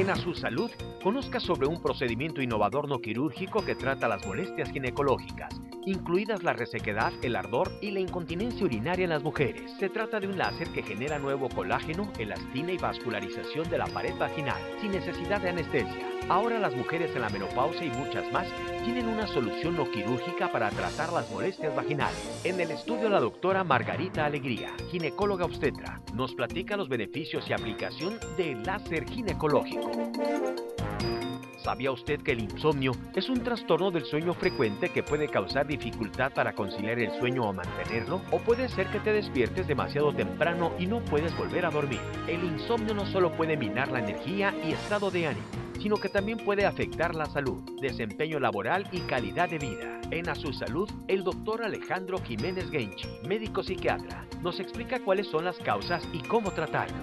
En A Su Salud, conozca sobre un procedimiento innovador no quirúrgico que trata las molestias ginecológicas, incluidas la resequedad, el ardor y la incontinencia urinaria en las mujeres. Se trata de un láser que genera nuevo colágeno, elastina y vascularización de la pared vaginal, sin necesidad de anestesia. Ahora las mujeres en la menopausia y muchas más tienen una solución no quirúrgica para tratar las molestias vaginales. En el estudio, la doctora Margarita Alegría, ginecóloga obstetra, nos platica los beneficios y aplicación del láser ginecológico. ¿Sabía usted que el insomnio es un trastorno del sueño frecuente que puede causar dificultad para conciliar el sueño o mantenerlo? ¿O puede ser que te despiertes demasiado temprano y no puedes volver a dormir? El insomnio no solo puede minar la energía y estado de ánimo, sino que también puede afectar la salud, desempeño laboral y calidad de vida. En A Su Salud, el doctor Alejandro Jiménez Genchi, médico psiquiatra, nos explica cuáles son las causas y cómo tratarlo.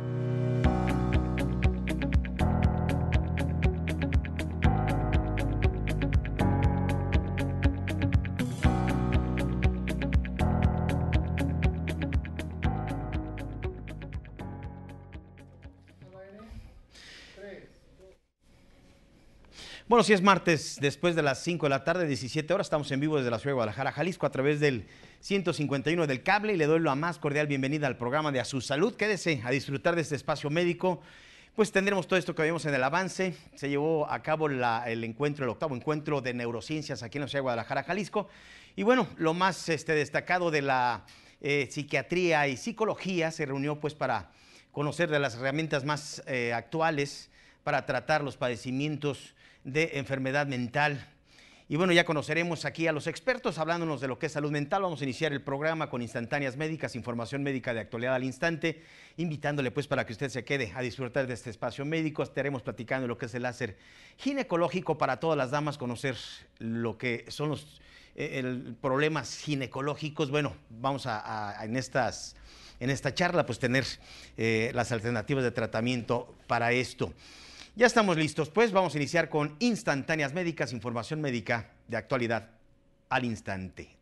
Bueno, si es martes, después de las 5 de la tarde, 17 horas, estamos en vivo desde la ciudad de Guadalajara, Jalisco, a través del 151 del cable, y le doy la más cordial bienvenida al programa de A Su Salud. Quédese a disfrutar de este espacio médico. Pues tendremos todo esto que vimos en el avance. Se llevó a cabo el octavo encuentro de neurociencias aquí en la ciudad de Guadalajara, Jalisco. Y bueno, lo más destacado de la psiquiatría y psicología se reunió pues para conocer de las herramientas más actuales para tratar los padecimientos de enfermedad mental. Y bueno, ya conoceremos aquí a los expertos hablándonos de lo que es salud mental. Vamos a iniciar el programa con instantáneas médicas, información médica de actualidad al instante, invitándole pues para que usted se quede a disfrutar de este espacio médico. Estaremos platicando lo que es el láser ginecológico para todas las damas, conocer lo que son los problemas ginecológicos. Bueno, vamos en esta charla pues tener las alternativas de tratamiento para esto. Ya estamos listos, pues vamos a iniciar con instantáneas médicas, información médica de actualidad al instante.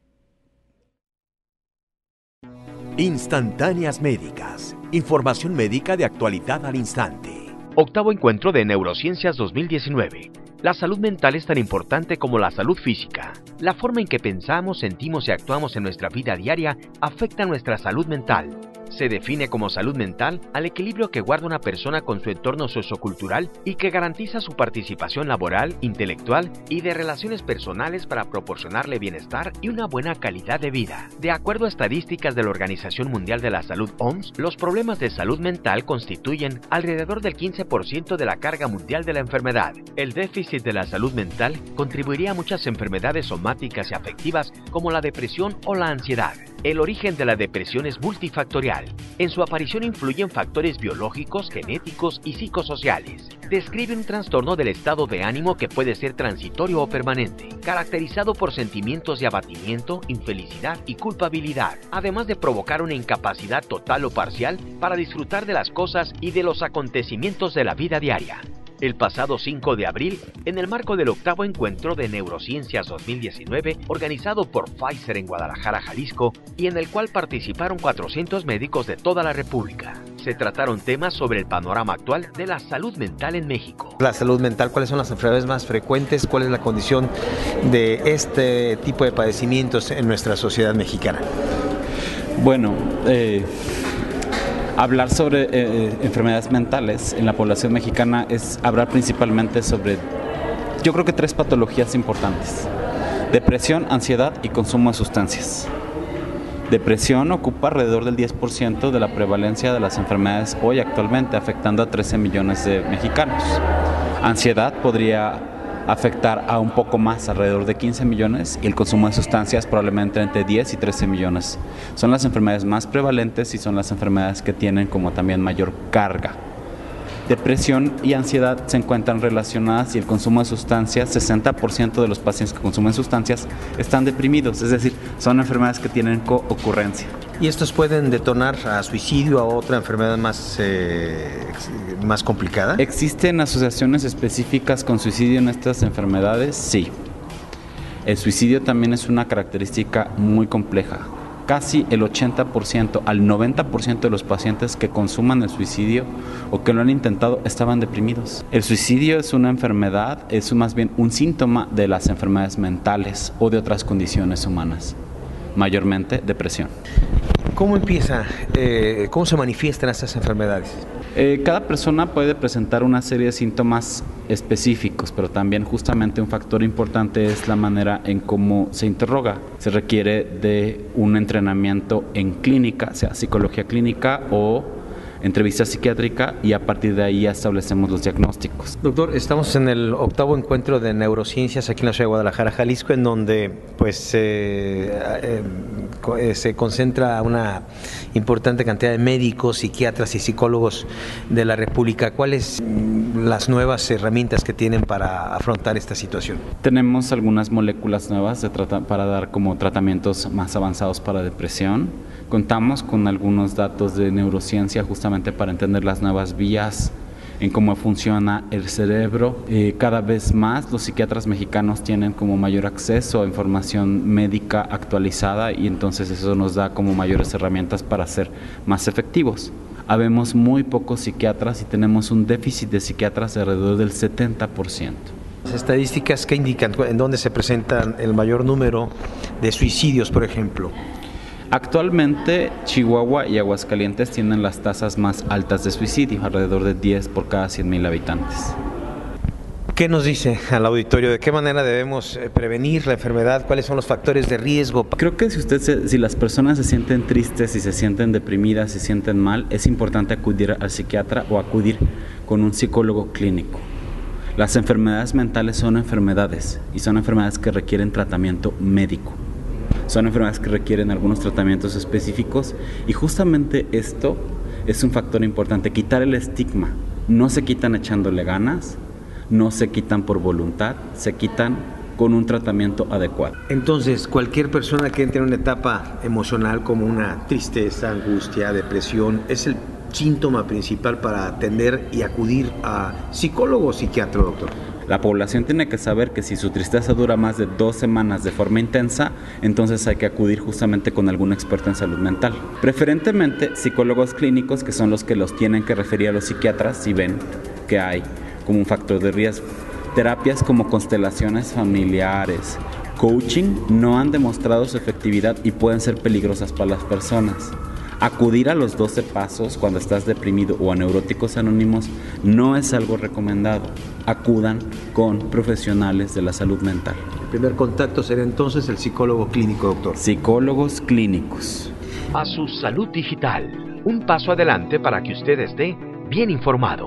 Instantáneas médicas, información médica de actualidad al instante. Octavo encuentro de Neurociencias 2019. La salud mental es tan importante como la salud física. La forma en que pensamos, sentimos y actuamos en nuestra vida diaria afecta nuestra salud mental. Se define como salud mental al equilibrio que guarda una persona con su entorno sociocultural y que garantiza su participación laboral, intelectual y de relaciones personales para proporcionarle bienestar y una buena calidad de vida. De acuerdo a estadísticas de la Organización Mundial de la Salud OMS, los problemas de salud mental constituyen alrededor del 15% de la carga mundial de la enfermedad. El déficit de la salud mental contribuiría a muchas enfermedades somáticas y afectivas como la depresión o la ansiedad. El origen de la depresión es multifactorial. En su aparición influyen factores biológicos, genéticos y psicosociales. Describe un trastorno del estado de ánimo que puede ser transitorio o permanente, caracterizado por sentimientos de abatimiento, infelicidad y culpabilidad, además de provocar una incapacidad total o parcial para disfrutar de las cosas y de los acontecimientos de la vida diaria. El pasado 5 de abril, en el marco del octavo encuentro de Neurociencias 2019, organizado por Pfizer en Guadalajara, Jalisco, y en el cual participaron 400 médicos de toda la República, se trataron temas sobre el panorama actual de la salud mental en México. La salud mental, ¿cuáles son las enfermedades más frecuentes? ¿Cuál es la condición de este tipo de padecimientos en nuestra sociedad mexicana? Bueno, hablar sobre enfermedades mentales en la población mexicana es hablar principalmente sobre, yo creo que 3 patologías importantes: depresión, ansiedad y consumo de sustancias. Depresión ocupa alrededor del 10% de la prevalencia de las enfermedades hoy actualmente, afectando a 13 millones de mexicanos. Ansiedad podría afectar a un poco más, alrededor de 15 millones, y el consumo de sustancias probablemente entre 10 y 13 millones. Son las enfermedades más prevalentes y son las enfermedades que tienen como también mayor carga. Depresión y ansiedad se encuentran relacionadas y el consumo de sustancias, 60% de los pacientes que consumen sustancias están deprimidos, es decir, son enfermedades que tienen co-ocurrencia. ¿Y estos pueden detonar a suicidio o a otra enfermedad más complicada? ¿Existen asociaciones específicas con suicidio en estas enfermedades? Sí. El suicidio también es una característica muy compleja. casi el 80% al 90% de los pacientes que consuman el suicidio o que lo han intentado estaban deprimidos. El suicidio es una enfermedad, es más bien un síntoma de las enfermedades mentales o de otras condiciones humanas, mayormente depresión. ¿Cómo empieza? ¿Cómo se manifiestan estas enfermedades? Cada persona puede presentar una serie de síntomas específicos, pero también justamente un factor importante es la manera en cómo se interroga. Se requiere de un entrenamiento en clínica, sea psicología clínica o entrevista psiquiátrica, y a partir de ahí establecemos los diagnósticos. Doctor, estamos en el 8º encuentro de neurociencias aquí en la ciudad de Guadalajara, Jalisco, en donde pues se concentra una importante cantidad de médicos, psiquiatras y psicólogos de la República. ¿Cuáles las nuevas herramientas que tienen para afrontar esta situación? Tenemos algunas moléculas nuevas para dar como tratamientos más avanzados para depresión. Contamos con algunos datos de neurociencia justamente para entender las nuevas vías en cómo funciona el cerebro. Cada vez más los psiquiatras mexicanos tienen como mayor acceso a información médica actualizada, y entonces eso nos da como mayores herramientas para ser más efectivos. Habemos muy pocos psiquiatras y tenemos un déficit de psiquiatras de alrededor del 70%. Las estadísticas que indican en dónde se presentan el mayor número de suicidios, por ejemplo. Actualmente, Chihuahua y Aguascalientes tienen las tasas más altas de suicidio, alrededor de 10 por cada 100,000 habitantes. ¿Qué nos dice al auditorio? ¿De qué manera debemos prevenir la enfermedad? ¿Cuáles son los factores de riesgo? Creo que si las personas se sienten tristes, si se sienten deprimidas, si se sienten mal, es importante acudir al psiquiatra o acudir con un psicólogo clínico. Las enfermedades mentales son enfermedades, y son enfermedades que requieren tratamiento médico. Son enfermedades que requieren algunos tratamientos específicos, y justamente esto es un factor importante, quitar el estigma. No se quitan echándole ganas, no se quitan por voluntad, se quitan con un tratamiento adecuado. Entonces, cualquier persona que entre en una etapa emocional como una tristeza, angustia, depresión, es el síntoma principal para atender y acudir a psicólogo o psiquiatra, doctor. La población tiene que saber que si su tristeza dura más de 2 semanas de forma intensa, entonces hay que acudir justamente con algún experto en salud mental. Preferentemente psicólogos clínicos, que son los que los tienen que referir a los psiquiatras si ven que hay como un factor de riesgo. Terapias como constelaciones familiares, coaching, no han demostrado su efectividad y pueden ser peligrosas para las personas. Acudir a los 12 pasos cuando estás deprimido o a Neuróticos Anónimos no es algo recomendado. Acudan con profesionales de la salud mental. El primer contacto será entonces el psicólogo clínico, doctor. Psicólogos clínicos. A su salud digital. Un paso adelante para que usted esté bien informado.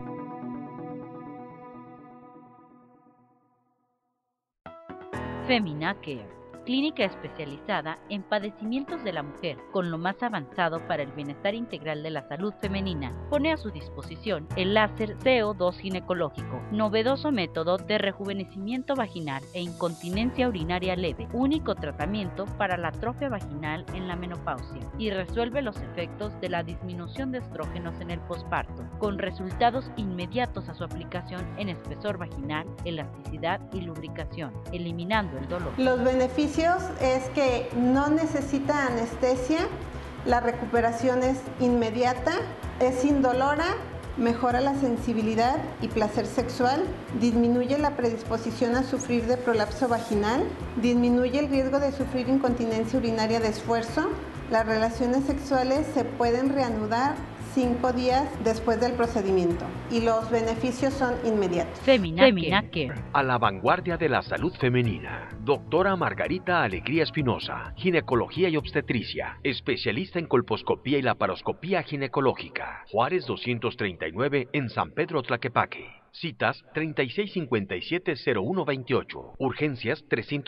Femina Care, clínica especializada en padecimientos de la mujer, con lo más avanzado para el bienestar integral de la salud femenina, pone a su disposición el láser CO2 ginecológico, novedoso método de rejuvenecimiento vaginal e incontinencia urinaria leve, único tratamiento para la atrofia vaginal en la menopausia, y resuelve los efectos de la disminución de estrógenos en el posparto, con resultados inmediatos a su aplicación en espesor vaginal, elasticidad y lubricación, eliminando el dolor. Los beneficios es que no necesita anestesia, la recuperación es inmediata, es indolora, mejora la sensibilidad y placer sexual, disminuye la predisposición a sufrir de prolapso vaginal, disminuye el riesgo de sufrir incontinencia urinaria de esfuerzo. Las relaciones sexuales se pueden reanudar 5 días después del procedimiento y los beneficios son inmediatos. Femina Care. A la vanguardia de la salud femenina. Doctora Margarita Alegría Espinosa, ginecología y obstetricia, especialista en colposcopía y laparoscopía ginecológica. Juárez 239 en San Pedro Tlaquepaque. Citas 3657-0128. Urgencias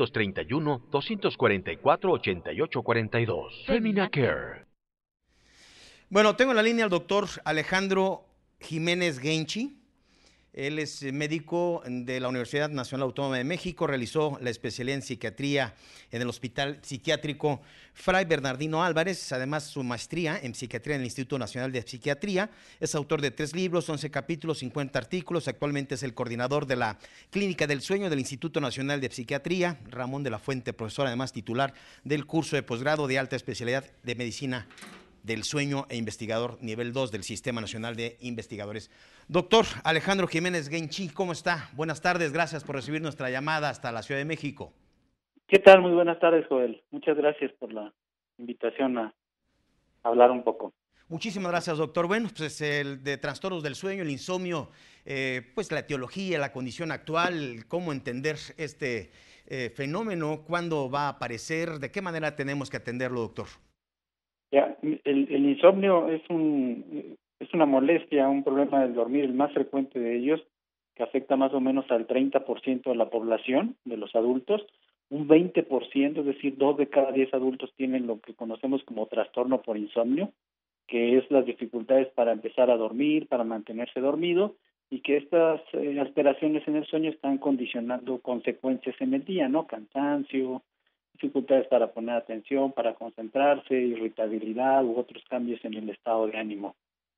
331-244-8842. Femina Care. Bueno, tengo en la línea al doctor Alejandro Jiménez Genchi. Él es médico de la Universidad Nacional Autónoma de México, realizó la especialidad en psiquiatría en el Hospital Psiquiátrico Fray Bernardino Álvarez, además su maestría en psiquiatría en el Instituto Nacional de Psiquiatría. Es autor de 3 libros, 11 capítulos, 50 artículos. Actualmente es el coordinador de la Clínica del Sueño del Instituto Nacional de Psiquiatría. Ramón de la Fuente, profesor, además titular del curso de posgrado de alta especialidad de medicina del sueño e investigador nivel 2 del Sistema Nacional de Investigadores. Doctor Alejandro Jiménez Guenchi, ¿cómo está? Buenas tardes, gracias por recibir nuestra llamada hasta la Ciudad de México. ¿Qué tal? Muy buenas tardes, Joel. Muchas gracias por la invitación a hablar un poco. Muchísimas gracias, doctor. Bueno, pues el de trastornos del sueño, el insomnio, pues la etiología, la condición actual, cómo entender este fenómeno, cuándo va a aparecer, de qué manera tenemos que atenderlo, doctor. Ya, el insomnio es una molestia, un problema del dormir, el más frecuente de ellos, que afecta más o menos al 30% de la población, de los adultos. Un 20%, es decir, 2 de cada 10 adultos tienen lo que conocemos como trastorno por insomnio, que es las dificultades para empezar a dormir, para mantenerse dormido, y que estas alteraciones en el sueño están condicionando consecuencias en el día, ¿no? Cansancio, dificultades para poner atención, para concentrarse, irritabilidad u otros cambios en el estado de ánimo.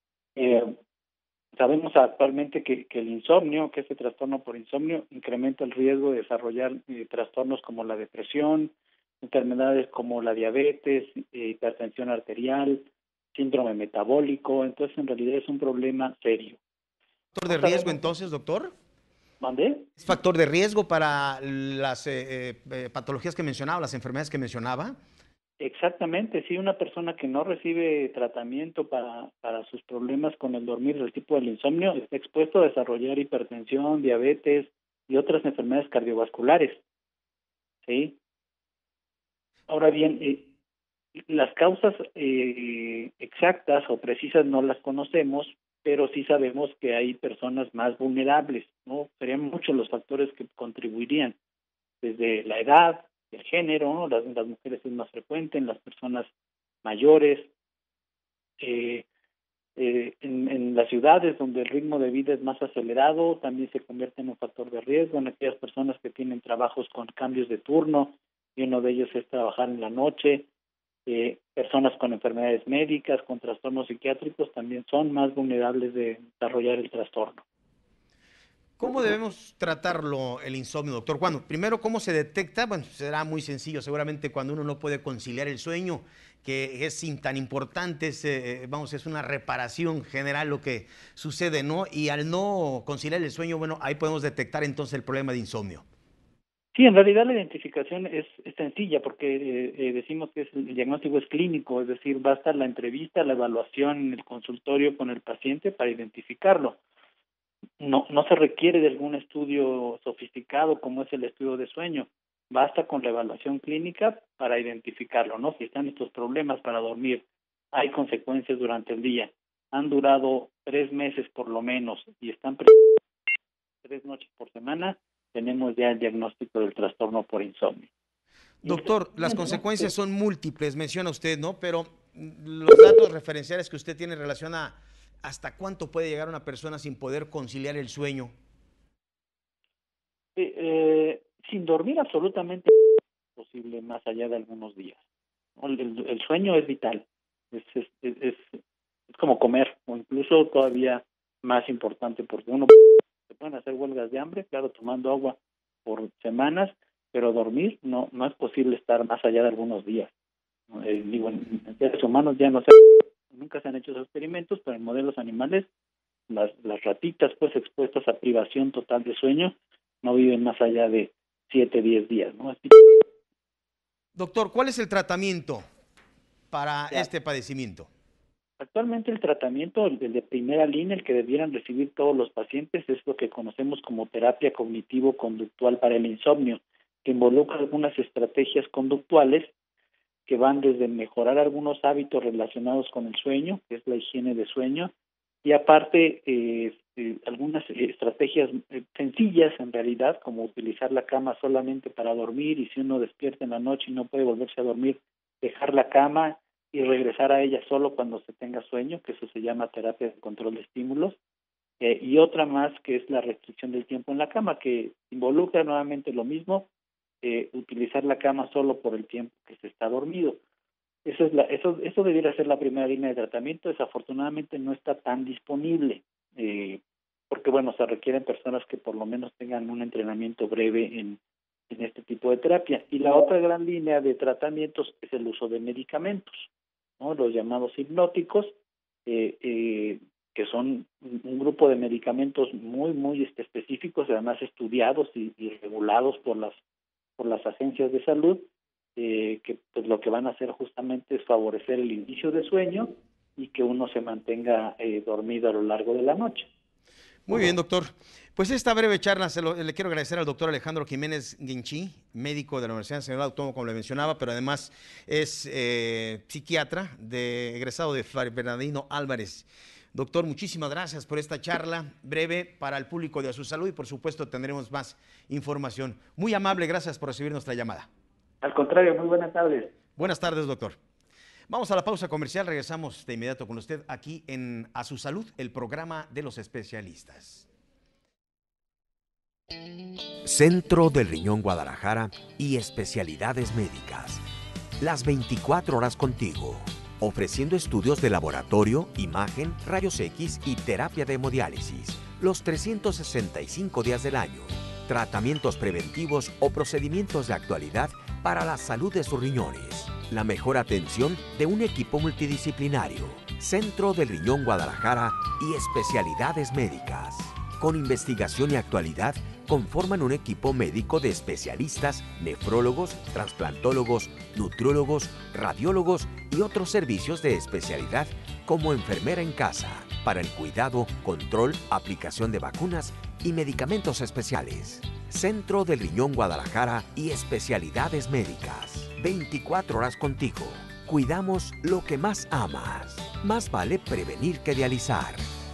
Sabemos actualmente que el insomnio, que este trastorno por insomnio, incrementa el riesgo de desarrollar trastornos como la depresión, enfermedades como la diabetes, hipertensión arterial, síndrome metabólico. Entonces, en realidad es un problema serio. ¿Factor de riesgo entonces, doctor? ¿Mandé? ¿Es factor de riesgo para las patologías que mencionaba, las enfermedades que mencionaba? Exactamente, sí, una persona que no recibe tratamiento para sus problemas con el dormir del tipo del insomnio está expuesto a desarrollar hipertensión, diabetes y otras enfermedades cardiovasculares, ¿sí? Ahora bien, las causas exactas o precisas no las conocemos, pero sí sabemos que hay personas más vulnerables, ¿no? Serían muchos los factores que contribuirían, desde la edad, el género, ¿no? Las mujeres es más frecuente, en las personas mayores, en las ciudades donde el ritmo de vida es más acelerado, también se convierte en un factor de riesgo, en aquellas personas que tienen trabajos con cambios de turno, y uno de ellos es trabajar en la noche. Personas con enfermedades médicas, con trastornos psiquiátricos, también son más vulnerables de desarrollar el trastorno. ¿Cómo debemos tratarlo el insomnio, doctor? Bueno, primero, ¿cómo se detecta? Bueno, será muy sencillo, seguramente cuando uno no puede conciliar el sueño, que es tan importante, es una reparación general lo que sucede, ¿no? Y al no conciliar el sueño, bueno, ahí podemos detectar entonces el problema de insomnio. Sí, en realidad la identificación es sencilla porque decimos que el diagnóstico es clínico, es decir, basta la entrevista, la evaluación en el consultorio con el paciente para identificarlo. No se requiere de algún estudio sofisticado como es el estudio de sueño, basta con la evaluación clínica para identificarlo, ¿no? Si están estos problemas para dormir, hay consecuencias durante el día, han durado 3 meses por lo menos y están 3 noches por semana, tenemos ya el diagnóstico del trastorno por insomnio. Doctor, las consecuencias son múltiples, menciona usted, ¿no? Pero los datos referenciales que usted tiene en relación a hasta cuánto puede llegar una persona sin poder conciliar el sueño. Sin dormir absolutamente posible más allá de algunos días. El sueño es vital, es como comer, o incluso todavía más importante, porque uno se pueden hacer huelgas de hambre, claro, tomando agua por semanas, pero dormir no es posible estar más allá de algunos días. En seres humanos ya nunca se han hecho esos experimentos, pero en modelos animales, las ratitas pues expuestas a privación total de sueño no viven más allá de 7-10 días, ¿no? Doctor, ¿cuál es el tratamiento para este padecimiento? Actualmente el tratamiento, el de primera línea, el que debieran recibir todos los pacientes, es lo que conocemos como terapia cognitivo-conductual para el insomnio, que involucra algunas estrategias conductuales que van desde mejorar algunos hábitos relacionados con el sueño, que es la higiene de sueño, y aparte algunas estrategias sencillas en realidad, como utilizar la cama solamente para dormir, y si uno despierta en la noche y no puede volverse a dormir, dejar la cama y regresar a ella solo cuando se tenga sueño, que eso se llama terapia de control de estímulos. y otra más que es la restricción del tiempo en la cama, que involucra nuevamente lo mismo, utilizar la cama solo por el tiempo que se está dormido. Eso debiera ser la primera línea de tratamiento. Desafortunadamente no está tan disponible, porque bueno, se requieren personas que por lo menos tengan un entrenamiento breve en este tipo de terapia. Y la otra gran línea de tratamientos es el uso de medicamentos, ¿no? Los llamados hipnóticos, que son un grupo de medicamentos muy específicos, además estudiados y regulados por las agencias de salud, que pues lo que van a hacer justamente es favorecer el inicio de sueño y que uno se mantenga dormido a lo largo de la noche. Muy bien, doctor. Pues esta breve charla le quiero agradecer al doctor Alejandro Jiménez Guinchí, médico de la Universidad Nacional Autónoma, como le mencionaba, pero además es psiquiatra egresado de Bernardino Álvarez. Doctor, muchísimas gracias por esta charla breve para el público de A Su Salud y por supuesto tendremos más información. Muy amable, gracias por recibir nuestra llamada. Al contrario, muy buenas tardes. Buenas tardes, doctor. Vamos a la pausa comercial, regresamos de inmediato con usted aquí en A Su Salud, el programa de los especialistas. Centro del Riñón Guadalajara y especialidades médicas. Las 24 horas contigo, ofreciendo estudios de laboratorio, imagen, rayos X y terapia de hemodiálisis, los 365 días del año, tratamientos preventivos o procedimientos de actualidad para la salud de sus riñones. La mejor atención de un equipo multidisciplinario. Centro del Riñón Guadalajara y especialidades médicas. Con investigación y actualidad, conforman un equipo médico de especialistas, nefrólogos, trasplantólogos, nutriólogos, radiólogos y otros servicios de especialidad como enfermera en casa, para el cuidado, control, aplicación de vacunas y medicamentos especiales. Centro del Riñón Guadalajara y especialidades médicas. 24 horas contigo. Cuidamos lo que más amas. Más vale prevenir que dializar.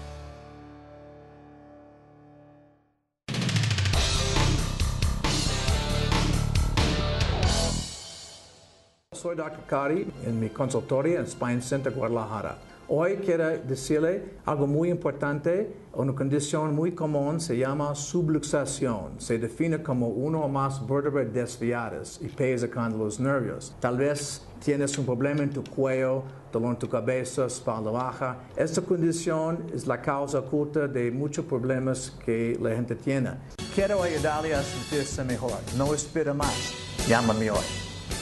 Soy Dr. Cari en mi consultorio en Spine Center Guadalajara. Hoy quiero decirle algo muy importante. Una condición muy común se llama subluxación. Se define como uno o más vértebras desviadas y pesa con los nervios. Tal vez tienes un problema en tu cuello, dolor en tu cabeza, espalda baja. Esta condición es la causa oculta de muchos problemas que la gente tiene. Quiero ayudarle a sentirse mejor. No espere más. Llámame hoy.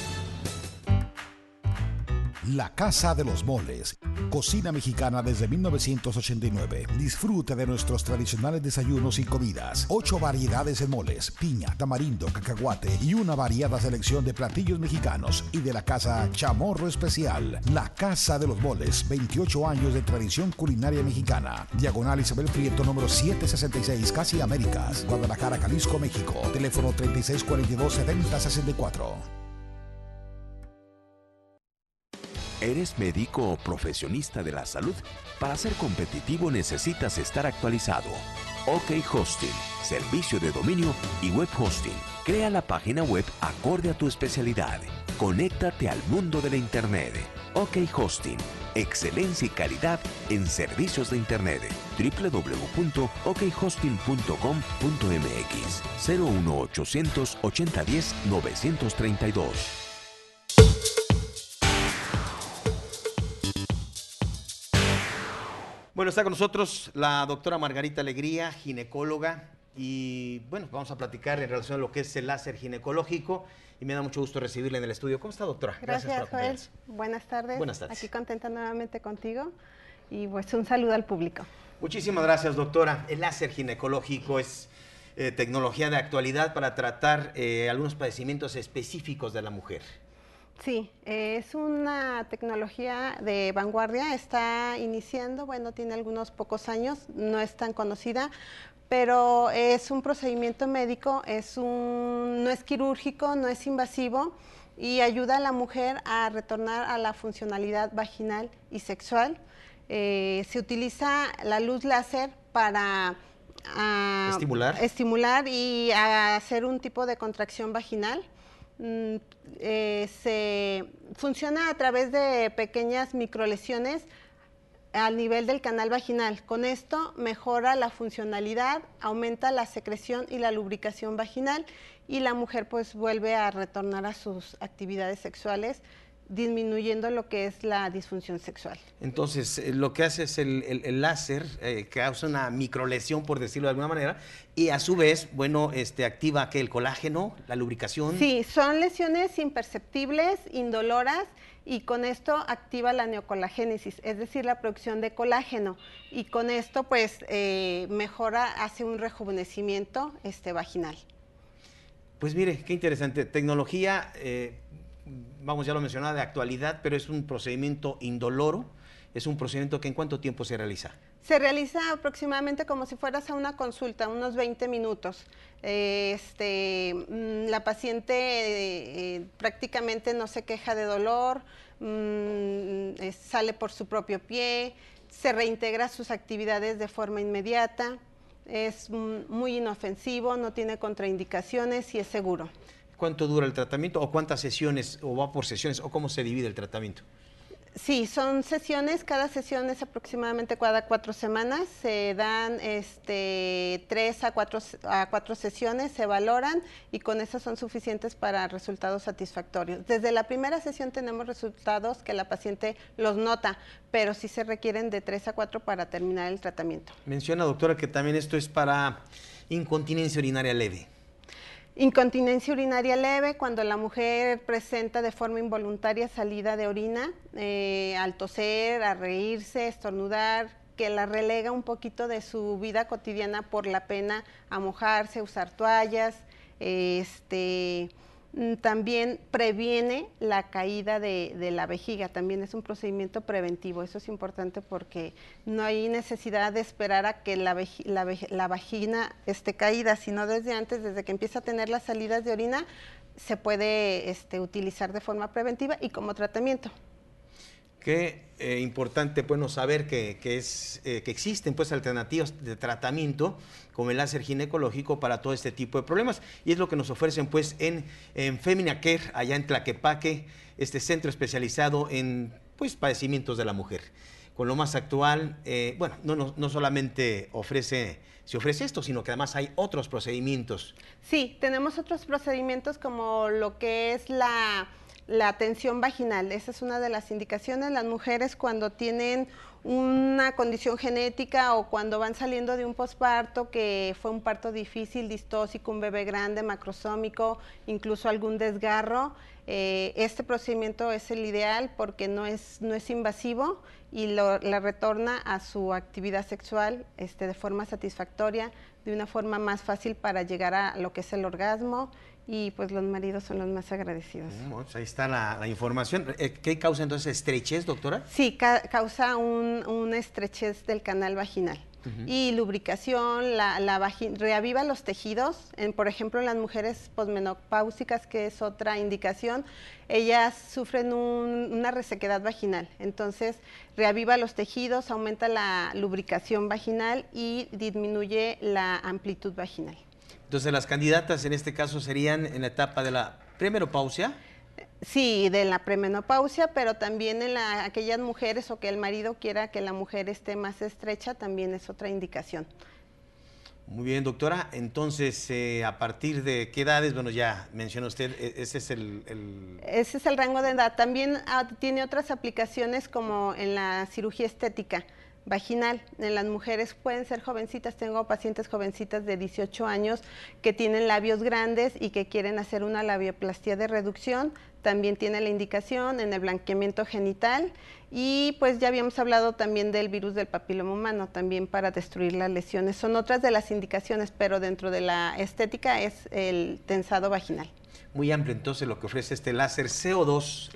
La Casa de los Moles. Cocina mexicana desde 1989. Disfrute de nuestros tradicionales desayunos y comidas. 8 variedades en moles, piña, tamarindo, cacahuate y una variada selección de platillos mexicanos y de la casa Chamorro Especial. La Casa de los Moles, 28 años de tradición culinaria mexicana. Diagonal Isabel Prieto, número 766, Casi Américas, Guadalajara, Jalisco, México. Teléfono 3642-7064. ¿Eres médico o profesionista de la salud? Para ser competitivo necesitas estar actualizado. OK Hosting, servicio de dominio y web hosting. Crea la página web acorde a tu especialidad. Conéctate al mundo de la Internet. OK Hosting, excelencia y calidad en servicios de Internet. www.okhosting.com.mx 01800 8010 932. Bueno, está con nosotros la doctora Margarita Alegría, ginecóloga, y bueno, vamos a platicar en relación a lo que es el láser ginecológico y me da mucho gusto recibirla en el estudio. ¿Cómo está, doctora? Gracias Joel. Buenas tardes. Buenas tardes. Aquí contenta nuevamente contigo y pues un saludo al público. Muchísimas gracias, doctora. El láser ginecológico es tecnología de actualidad para tratar algunos padecimientos específicos de la mujer. Sí, es una tecnología de vanguardia, está iniciando, bueno, tiene algunos pocos años, no es tan conocida, pero es un procedimiento médico, no es quirúrgico, no es invasivo y ayuda a la mujer a retornar a la funcionalidad vaginal y sexual. Se utiliza la luz láser para estimular y hacer un tipo de contracción vaginal. Se funciona a través de pequeñas microlesiones al nivel del canal vaginal. Con esto mejora la funcionalidad, aumenta la secreción y la lubricación vaginal y la mujer pues vuelve a retornar a sus actividades sexuales, disminuyendo lo que es la disfunción sexual. Entonces, lo que hace es el láser, causa una microlesión, por decirlo de alguna manera, y a su vez, bueno, activa ¿qué? El colágeno, la lubricación. Sí, son lesiones imperceptibles, indoloras, y con esto activa la neocolagénesis, es decir, la producción de colágeno, y con esto pues mejora, hace un rejuvenecimiento vaginal. Pues mire, qué interesante, tecnología, vamos, ya lo mencionaba, de actualidad, pero es un procedimiento indoloro, es un procedimiento que ¿en cuánto tiempo se realiza? Se realiza aproximadamente como si fueras a una consulta, unos 20 minutos. La paciente prácticamente no se queja de dolor, sale por su propio pie, se reintegra a sus actividades de forma inmediata, es muy inofensivo, no tiene contraindicaciones y es seguro. ¿Cuánto dura el tratamiento o cuántas sesiones o va por sesiones o cómo se divide el tratamiento? Sí, son sesiones, cada sesión es aproximadamente cada 4 semanas, se dan 3 a 4 sesiones, se valoran y con eso son suficientes para resultados satisfactorios. Desde la primera sesión tenemos resultados que la paciente los nota, pero sí se requieren de 3 a 4 para terminar el tratamiento. Menciona, doctora, que también esto es para incontinencia urinaria leve. Incontinencia urinaria leve, cuando la mujer presenta de forma involuntaria salida de orina, al toser, a reírse, estornudar, que la relega un poquito de su vida cotidiana por la pena a mojarse, usar toallas, también previene la caída de la vejiga, también es un procedimiento preventivo, eso es importante porque no hay necesidad de esperar a que la vagina esté caída, sino desde antes, desde que empieza a tener las salidas de orina, se puede utilizar de forma preventiva y como tratamiento. Qué importante, bueno, saber que existen pues alternativas de tratamiento como el láser ginecológico para todo este tipo de problemas y es lo que nos ofrecen pues en Femina Care, allá en Tlaquepaque, este centro especializado en pues padecimientos de la mujer. Con lo más actual, bueno, no solamente se ofrece esto, sino que además hay otros procedimientos. Sí, tenemos otros procedimientos como lo que es la atención vaginal. Esa es una de las indicaciones. Las mujeres cuando tienen una condición genética o cuando van saliendo de un posparto, que fue un parto difícil, distóxico, un bebé grande, macrosómico, incluso algún desgarro, este procedimiento es el ideal porque no es invasivo y la retorna a su actividad sexual de forma satisfactoria, de una forma más fácil para llegar a lo que es el orgasmo. Y pues los maridos son los más agradecidos. Pues ahí está la información. ¿Qué causa entonces estrechez, doctora? Sí, causa una estrechez del canal vaginal. Y lubricación, reaviva los tejidos, por ejemplo en las mujeres posmenopáusicas, que es otra indicación, ellas sufren una resequedad vaginal, entonces reaviva los tejidos, aumenta la lubricación vaginal y disminuye la amplitud vaginal. Entonces, las candidatas en este caso serían en la etapa de la premenopausia. Sí, de la premenopausia, pero también en aquellas mujeres o que el marido quiera que la mujer esté más estrecha, también es otra indicación. Muy bien, doctora. Entonces, ¿a partir de qué edades? Bueno, ya mencionó usted, ese es Ese es el rango de edad. También tiene otras aplicaciones como en la cirugía estética vaginal. En las mujeres pueden ser jovencitas, tengo pacientes jovencitas de 18 años que tienen labios grandes y que quieren hacer una labioplastia de reducción, también tiene la indicación en el blanqueamiento genital y pues ya habíamos hablado también del virus del papiloma humano, también para destruir las lesiones. Son otras de las indicaciones, pero dentro de la estética es el tensado vaginal. Muy amplio entonces lo que ofrece este láser CO2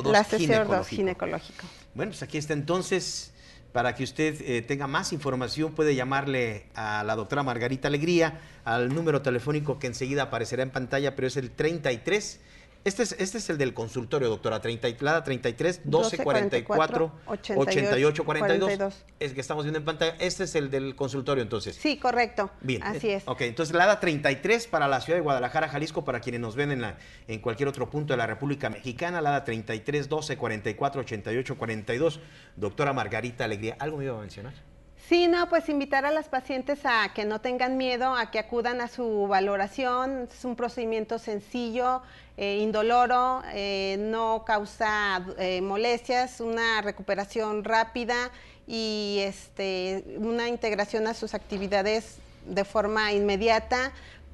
ginecológico. Bueno, pues aquí está entonces. Para que usted tenga más información, puede llamarle a la doctora Margarita Alegría al número telefónico que enseguida aparecerá en pantalla, pero es el 33 Este es el del consultorio, doctora. LADA 33 12 44 88 42. Es que estamos viendo en pantalla. Este es el del consultorio, entonces. Sí, correcto. Bien. Así es. Ok, entonces LADA 33 para la ciudad de Guadalajara, Jalisco, para quienes nos ven en cualquier otro punto de la República Mexicana. LADA 33 12 44 88 42. Doctora Margarita Alegría, ¿algo me iba a mencionar? Sí, no, pues invitar a las pacientes a que no tengan miedo, a que acudan a su valoración. Es un procedimiento sencillo, indoloro, no causa molestias, una recuperación rápida y una integración a sus actividades de forma inmediata.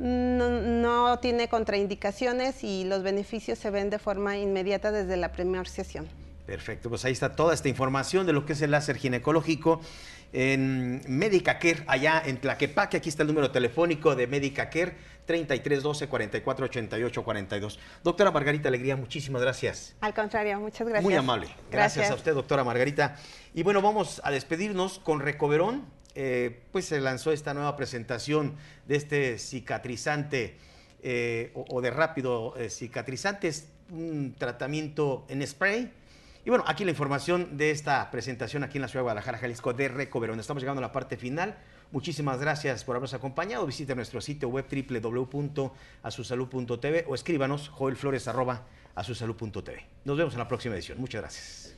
No tiene contraindicaciones y los beneficios se ven de forma inmediata desde la primera sesión. Perfecto, pues ahí está toda esta información de lo que es el láser ginecológico en Medicacare, allá en Tlaquepaque. Aquí está el número telefónico de Medicacare, 33 12 44 88 42. Doctora Margarita Alegría, muchísimas gracias. Al contrario, muchas gracias. Muy amable. Gracias a usted, doctora Margarita. Y bueno, vamos a despedirnos con Recoverón. Pues se lanzó esta nueva presentación de este cicatrizante o de rápido cicatrizante. Es un tratamiento en spray. Y bueno, aquí la información de esta presentación aquí en la ciudad de Guadalajara, Jalisco, de Recoverón. Estamos llegando a la parte final. Muchísimas gracias por habernos acompañado. Visite nuestro sitio web www.asusalud.tv o escríbanos joelflores@asusalud.tv. Nos vemos en la próxima edición. Muchas gracias.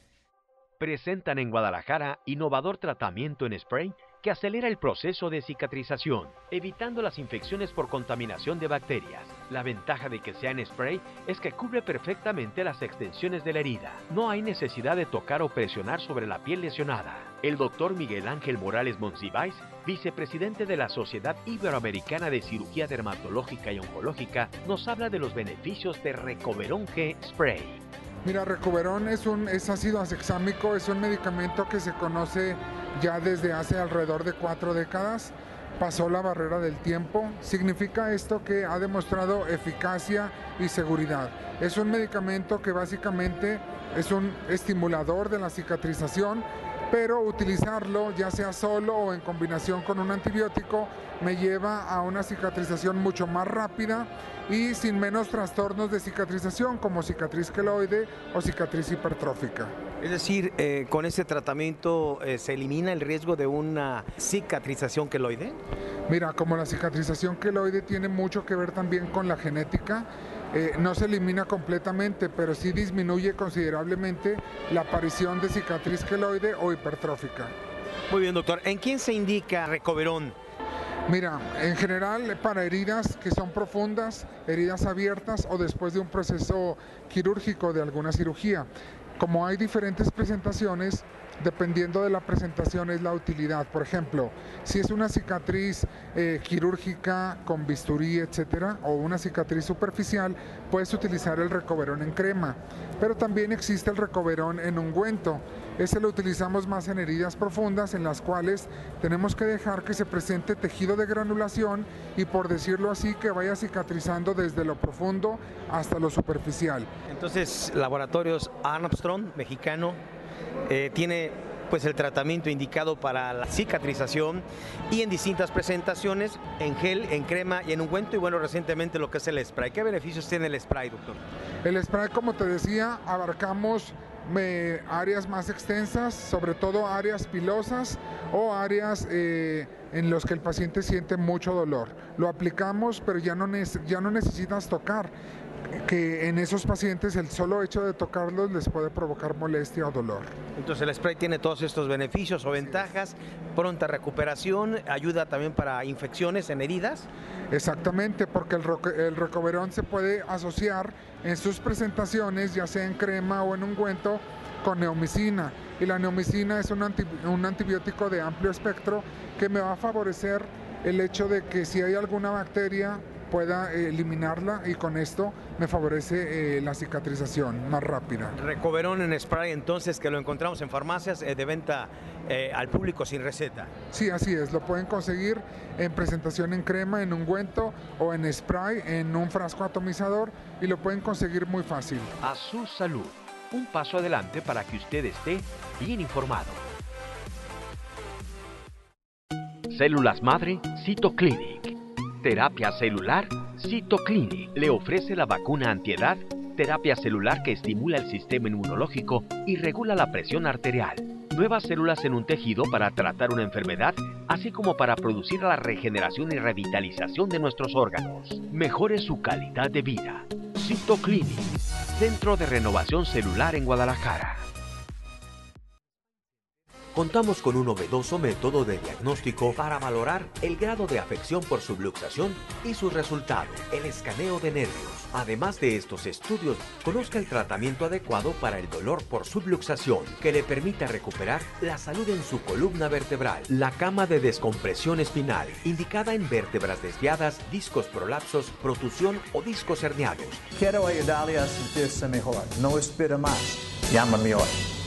Presentan en Guadalajara innovador tratamiento en spray que acelera el proceso de cicatrización, evitando las infecciones por contaminación de bacterias. La ventaja de que sea en spray es que cubre perfectamente las extensiones de la herida. No hay necesidad de tocar o presionar sobre la piel lesionada. El doctor Miguel Ángel Morales Monsiváis, vicepresidente de la Sociedad Iberoamericana de Cirugía Dermatológica y Oncológica, nos habla de los beneficios de Recoverón G Spray. Mira, Recoverón es ácido asexámico, es un medicamento que se conoce ya desde hace alrededor de 4 décadas. Pasó la barrera del tiempo. Significa esto que ha demostrado eficacia y seguridad. Es un medicamento que básicamente es un estimulador de la cicatrización, pero utilizarlo ya sea solo o en combinación con un antibiótico me lleva a una cicatrización mucho más rápida y sin menos trastornos de cicatrización como cicatriz queloide o cicatriz hipertrófica. Es decir, con este tratamiento se elimina el riesgo de una cicatrización queloide. Mira, como la cicatrización queloide tiene mucho que ver también con la genética, no se elimina completamente, pero sí disminuye considerablemente la aparición de cicatriz queloide o hipertrófica. Muy bien, doctor. ¿En quién se indica Recoverón? Mira, en general para heridas que son profundas, heridas abiertas o después de un proceso quirúrgico de alguna cirugía. Como hay diferentes presentaciones, dependiendo de la presentación es la utilidad. Por ejemplo, si es una cicatriz quirúrgica con bisturí, etcétera, o una cicatriz superficial, puedes utilizar el Recoverón en crema. Pero también existe el Recoverón en ungüento. Ese lo utilizamos más en heridas profundas en las cuales tenemos que dejar que se presente tejido de granulación y, por decirlo así, que vaya cicatrizando desde lo profundo hasta lo superficial. Entonces, Laboratorios Armstrong, mexicano, tiene pues el tratamiento indicado para la cicatrización y en distintas presentaciones, en gel, en crema y en ungüento, y bueno, recientemente lo que es el spray. ¿Qué beneficios tiene el spray, doctor? El spray, como te decía, abarcamos áreas más extensas, sobre todo áreas pilosas o áreas en los que el paciente siente mucho dolor. Lo aplicamos, pero ya no necesitas tocar, que en esos pacientes el solo hecho de tocarlos les puede provocar molestia o dolor. Entonces el spray tiene todos estos beneficios o ventajas, pronta recuperación, ayuda también para infecciones en heridas. Exactamente, porque el Recoverón se puede asociar en sus presentaciones, ya sea en crema o en ungüento, con neomicina. Y la neomicina es un antibiótico de amplio espectro que me va a favorecer el hecho de que si hay alguna bacteria pueda eliminarla, y con esto me favorece la cicatrización más rápida. Recoverón en spray, entonces, que lo encontramos en farmacias de venta al público sin receta. Sí, así es, lo pueden conseguir en presentación en crema, en ungüento o en spray, en un frasco atomizador, y lo pueden conseguir muy fácil. A su salud, un paso adelante para que usted esté bien informado. Células Madre Cytoclinic. Terapia celular Cytoclinic le ofrece la vacuna antiedad, terapia celular que estimula el sistema inmunológico y regula la presión arterial. Nuevas células en un tejido para tratar una enfermedad, así como para producir la regeneración y revitalización de nuestros órganos. Mejore su calidad de vida. Cytoclinic, Centro de Renovación Celular en Guadalajara. Contamos con un novedoso método de diagnóstico para valorar el grado de afección por subluxación y sus resultados, el escaneo de nervios. Además de estos estudios, conozca el tratamiento adecuado para el dolor por subluxación que le permita recuperar la salud en su columna vertebral. La cama de descompresión espinal, indicada en vértebras desviadas, discos prolapsos, protusión o discos herniados. Quiero ayudarle a sentirse mejor. No espere más. Llámame hoy.